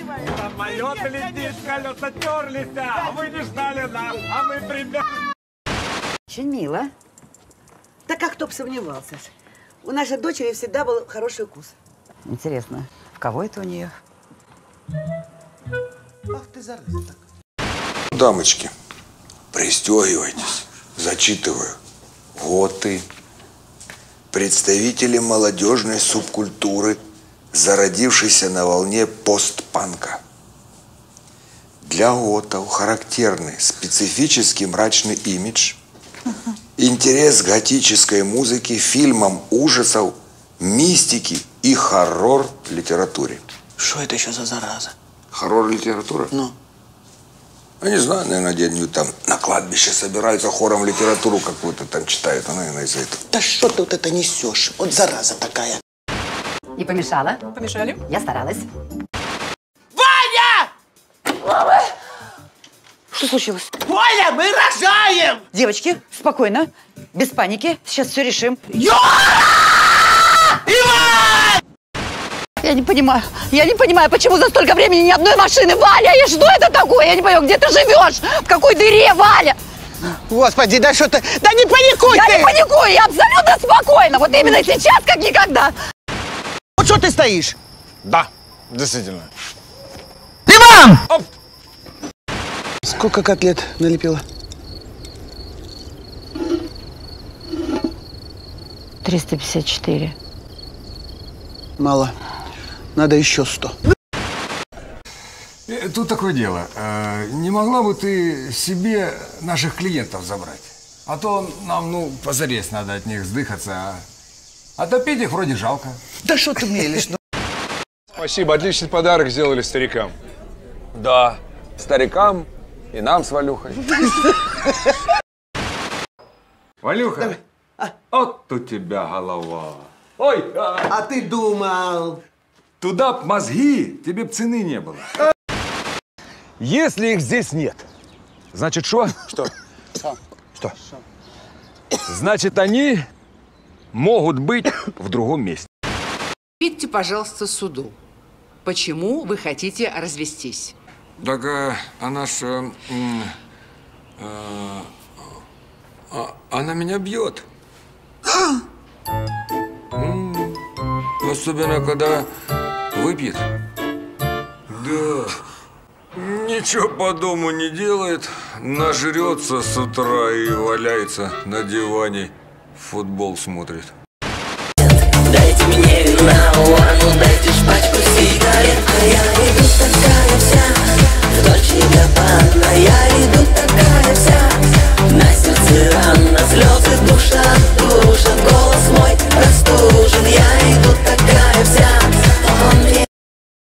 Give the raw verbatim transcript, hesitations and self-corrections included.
Самолет летит, колеса терлись, а вы не ждали нас, а мы примерно... Очень мило. Да как кто бы сомневался. У нашей дочери всегда был хороший вкус. Интересно, в кого это у нее? Ах ты, зараза так. Дамочки, пристегивайтесь. Зачитываю. Вот и представители молодежной субкультуры, зародившейся на волне постпанка. Для готов характерный специфический мрачный имидж, интерес к готической музыке, фильмам ужасов, мистики и хоррор-литературе. Что это еще за зараза? Хоррор-литература? Ну? Я не знаю, наверное, где-нибудь там на кладбище собираются, хором литературу какую-то там читают, а наверное, из-за этого. Да что ты вот это несешь? Вот зараза такая. Не помешала? Помешали? Я старалась. Ваня! Мама! Что случилось? Ваня, мы рожаем! Девочки, спокойно, без паники, сейчас все решим. Юра! Иван! Я не понимаю, я не понимаю, почему за столько времени ни одной машины. Валя, и что это такое? Я не понимаю, где ты живешь? В какой дыре, Валя? Господи, да что ты... Да не паникуй я ты! Я не паникую, я абсолютно спокойна. Вот именно сейчас, как никогда. Вот что ты стоишь? Да, действительно. Иван! Оп! Сколько котлет налепила? триста пятьдесят четыре. Мало. Надо еще сто. Тут такое дело. Не могла бы ты себе наших клиентов забрать? А то нам, ну, позарез надо от них сдыхаться. А, а топить их вроде жалко. Да что ты мелешь? Ну? Спасибо, отличный подарок сделали старикам. Да, старикам и нам с Валюхой. Валюха, вот у тебя голова. Ой, а, А ты думал? туда б мозги, тебе б цены не было. Если их здесь нет, значит что? Что? Что? Что? Значит, они могут быть в другом месте. Ответьте, пожалуйста, суду. Почему вы хотите развестись? Так а, она ж... А, а, а, она меня бьет. М, Особенно, когда выпьет. Да. Ничего по дому не делает. Нажрется с утра и валяется на диване. Футбол смотрит. Дайте мне вина, а ну дайте ж пачку сигарет, а я не